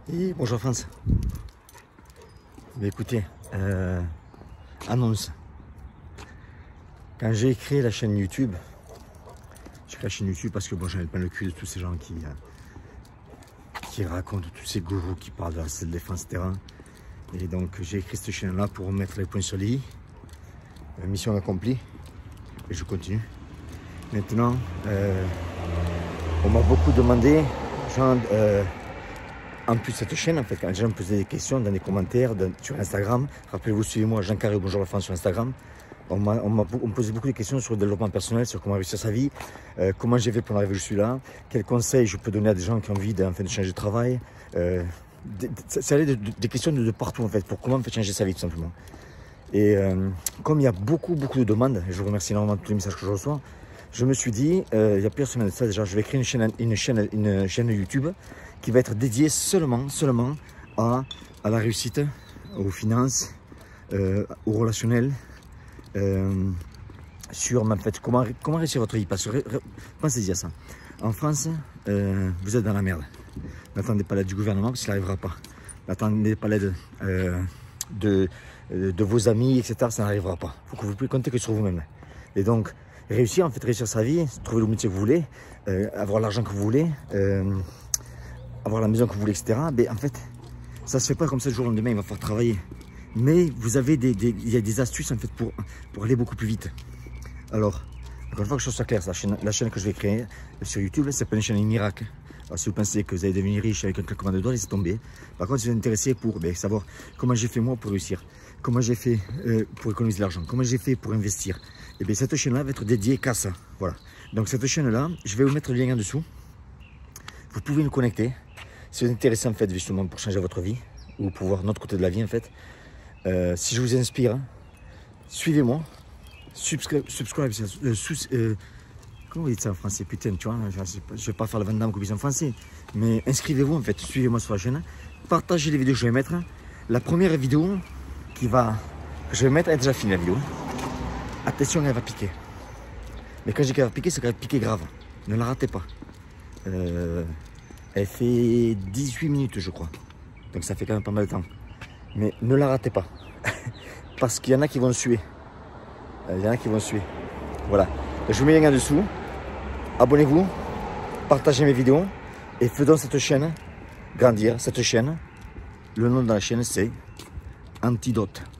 Et bonjour France. Mais écoutez, annonce. Quand j'ai créé la chaîne YouTube, j'ai créé la chaîne YouTube parce que bon, j'avais pas le cul de tous ces gens qui racontent, tous ces gourous qui parlent de la self-défense, etc. Et donc j'ai écrit cette chaîne-là pour mettre les points sur les i. Mission accomplie. Et je continue. Maintenant, on m'a beaucoup demandé, genre, en plus de cette chaîne, en fait, quand les gens me posaient des questions dans les commentaires sur Instagram, rappelez-vous, suivez-moi, Jean Carré, bonjour la France sur Instagram. On me posait beaucoup de questions sur le développement personnel, sur comment réussir sa vie, comment j'ai fait pour arriver où je suis là, quels conseils je peux donner à des gens qui ont envie de changer de travail. Ça allait des questions de partout en fait, pour comment changer sa vie tout simplement. Et comme il y a beaucoup de demandes, et je vous remercie énormément de tous les messages que je reçois, je me suis dit, il y a plusieurs semaines de ça déjà, je vais créer une chaîne YouTube qui va être dédiée seulement à la réussite, aux finances, au relationnel, sur en fait, comment réussir votre vie. Parce que pensez-y à ça. En France, vous êtes dans la merde. N'attendez pas l'aide du gouvernement parce qu'il n'arrivera pas. N'attendez pas l'aide de vos amis, etc. Ça n'arrivera pas. Il faut que vous puissiez compter que sur vous-même. Et donc, réussir, en fait, réussir sa vie, trouver le métier que vous voulez, avoir l'argent que vous voulez, avoir la maison que vous voulez, etc. Mais en fait, ça se fait pas comme ça du jour au lendemain, il va falloir travailler. Mais vous avez il y a des astuces en fait pour aller beaucoup plus vite. Alors, encore une fois que je sois clair, la chaîne que je vais créer sur YouTube, c'est pas une chaîne miracle. Alors, si vous pensez que vous allez devenir riche avec un claquement de doigts, laissez tomber. Par contre, si vous êtes intéressé pour savoir comment j'ai fait moi pour réussir, comment j'ai fait pour économiser de l'argent, comment j'ai fait pour investir, et bien cette chaîne-là va être dédiée qu'à ça. Voilà. Donc cette chaîne-là, je vais vous mettre le lien en dessous. Vous pouvez nous connecter. Si vous êtes intéressé en fait justement pour changer votre vie ou pour voir notre côté de la vie en fait. Si je vous inspire, suivez-moi, subscribe, comment vous dites ça en français, putain, tu vois, je ne vais pas faire le Van Damme comme en français, mais inscrivez-vous en fait, suivez-moi sur la chaîne, partagez les vidéos que je vais mettre. La première vidéo que je vais mettre, elle est déjà finie la vidéo. Attention, elle va piquer. Mais quand je dis qu'elle va piquer, c'est qu'elle va piquer grave. Ne la ratez pas. Elle fait 18 minutes, je crois. Donc ça fait quand même pas mal de temps. Mais ne la ratez pas. Parce qu'il y en a qui vont suer. Voilà. Je vous mets les liens en dessous. Abonnez-vous. Partagez mes vidéos. Et faisons cette chaîne grandir. Cette chaîne. Le nom de la chaîne, c'est Antidote.